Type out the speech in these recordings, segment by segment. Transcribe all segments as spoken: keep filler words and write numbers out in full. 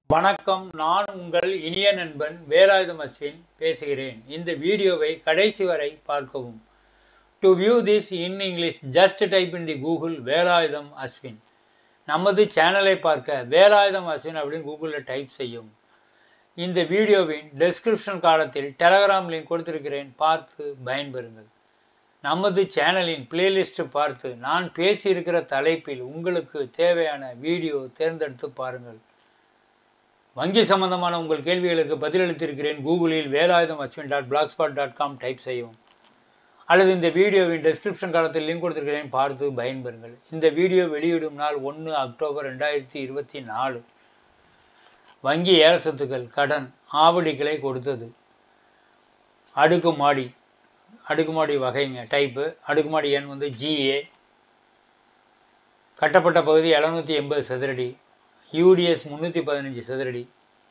வணக்கம். நான் உங்கள் இனிய நண்பன் வேலாயுதம் அஸ்வின் பேசுகிறேன். இந்த வீடியோவை கடைசி வரை பார்க்கவும். To view this in English, just type in the Google Velayutham Ashwin. நமது சேனலை பார்க்க வேலாயுதம் அஸ்வின் அப்படின்னு கூகுளில் டைப் செய்யும். இந்த வீடியோவின் டெஸ்கிரிப்ஷன் காலத்தில் டெலகிராம் லிங்க் கொடுத்திருக்கிறேன், பார்த்து பயன்பெறுங்கள். நமது சேனலின் பிளேலிஸ்ட் பார்த்து நான் பேசியிருக்கிற தலைப்பில் உங்களுக்கு தேவையான வீடியோ தேர்ந்தெடுத்து பாருங்கள். வங்கி சம்பந்தமான உங்கள் கேள்விகளுக்கு பதிலளித்திருக்கிறேன். கூகுளில் Velayudham Ashwin dot blogspot dot com type செய்யவும், அல்லது இந்த வீடியோவின் டெஸ்கிரிப்ஷன் காலத்தில் லிங்க் கொடுத்திருக்கிறேன், பார்த்து பயன்பெறுங்கள். இந்த வீடியோ வெளியிடும் நாள் ஒன்று அக்டோபர் ரெண்டாயிரத்தி இருபத்தி நாலு. வங்கி ஏல சொத்துக்கள் கடன் ஆவடிகளை கொடுத்தது. அடுக்குமாடி அடுக்குமாடி வகைங்க டைப்பு. அடுக்குமாடி எண் வந்து ஜிஏ. கட்டப்பட்ட பகுதி எழுநூற்றி எண்பது சதுரடி. யூடிஎஸ் முந்நூற்றி பதினஞ்சு சதுரடி.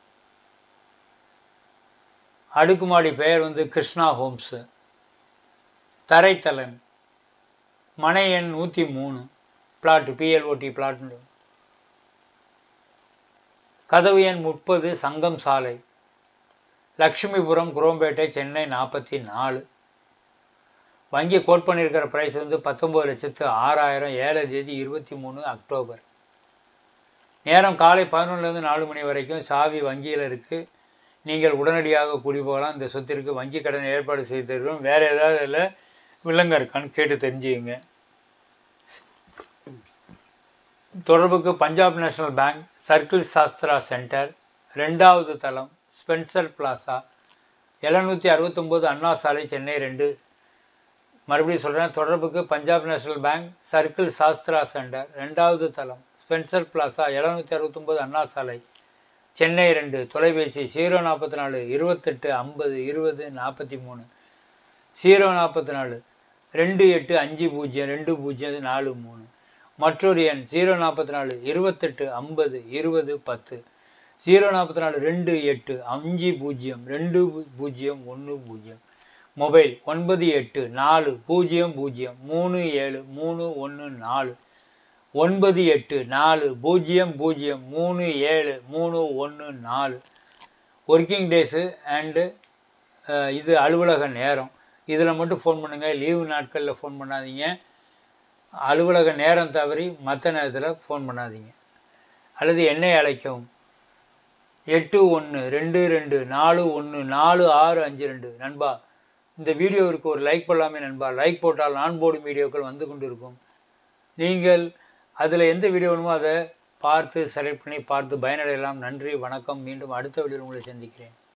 அடுக்குமாடி பெயர் வந்து கிருஷ்ணா ஹோம்ஸு. தரைத்தளம் மனை எண் நூற்றி மூணு. Plot P L O T plot. கதவு எண் முப்பது, சங்கம் சாலை, லக்ஷ்மிபுரம், குரோம்பேட்டை, சென்னை நாற்பத்தி நாலு. வங்கி கோட் பண்ணியிருக்கிற ப்ரைஸ் வந்து பத்தொம்பது லட்சத்து ஆறாயிரம். ஏழை தேதி இருபத்தி மூணு அக்டோபர். நேரம் காலை பதினொன்றுலேருந்து நாலு மணி வரைக்கும். சாவி வங்கியில் இருக்குது. நீங்கள் உடனடியாக குடி போகலாம். இந்த சொத்திற்கு வங்கி கடன் ஏற்பாடு செய்து தருவோம். வேறு ஏதாவது இல்லை வில்லங்க இருக்கான்னு கேட்டு தெரிஞ்சுங்க. தொடர்புக்கு Punjab National Bank, circle Sastra centre, ரெண்டாவது தளம், ஸ்பென்சர் பிளாசா, எழுநூற்றி அறுபத்தொம்போது அண்ணா சாலை, சென்னை ரெண்டு. மறுபடியும் சொல்கிறேன், தொடர்புக்கு Punjab National Bank, circle Sastra centre, ரெண்டாவது தளம், ஸ்பென்சர் பிளாசா, எழுநூற்றி அறுபத்தொம்போது அண்ணா சாலை, சென்னை ரெண்டு. தொலைபேசி ஜீரோ நாற்பத்தி நாலு இருபத்தெட்டு ஐம்பது இருபது நாற்பத்தி மூணு, ஜீரோ நாற்பத்தி நாலு ரெண்டு எட்டு அஞ்சு பூஜ்ஜியம் ரெண்டு பூஜ்ஜியம் நாலு மூணு. மற்றொரு எண் ஜீரோ நாற்பத்தி நாலு இருபத்தெட்டு ஐம்பது இருபது பத்து, ஜீரோ நாற்பத்தி நாலு ரெண்டு எட்டு அஞ்சு பூஜ்ஜியம் ரெண்டு பூஜ்ஜியம் ஒன்று பூஜ்ஜியம். மொபைல் ஒன்பது எட்டு நாலு பூஜ்ஜியம் பூஜ்ஜியம் மூணு ஏழு மூணு ஒன்று நாலு. ஒன்பது எட்டு நாலு பூஜ்ஜியம் பூஜ்ஜியம் மூணு ஏழு மூணு ஒன்று நாலு. ஒர்க்கிங் டேஸு அண்டு இது அலுவலக நேரம். இதில் மட்டும் ஃபோன் பண்ணுங்கள். லீவு நாட்களில் ஃபோன் பண்ணாதீங்க. அலுவலக நேரம் தவறி மற்ற நேரத்தில் ஃபோன் பண்ணாதீங்க. அல்லது என்னை அழைக்கவும். எட்டு ஒன்று ரெண்டு ரெண்டு நாலு ஒன்று நாலு ஆறு அஞ்சு ரெண்டு. நண்பா, இந்த வீடியோவிற்கு ஒரு லைக் போடலாமே நண்பா. லைக் போட்டால் நான் போடும் வீடியோக்கள் வந்து கொண்டு இருக்கும். நீங்கள் அதில் எந்த வீடியோ வேணுமோ அதை பார்த்து செலக்ட் பண்ணி பார்த்து பயனடையலாம். நன்றி, வணக்கம். மீண்டும் அடுத்த வீடியோவில் உங்களை சந்திக்கிறேன்.